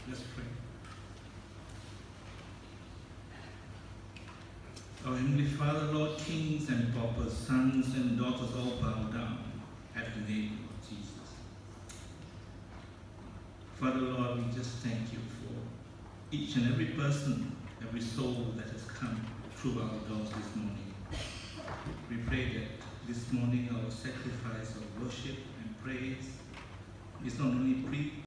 Let's pray. Our Heavenly Father, Lord, kings and paupers, sons and daughters all bow down at the name of Jesus. Father, Lord, we just thank you for each and every person, every soul that has come through our doors this morning. We pray that this morning our sacrifice of worship and praise is not only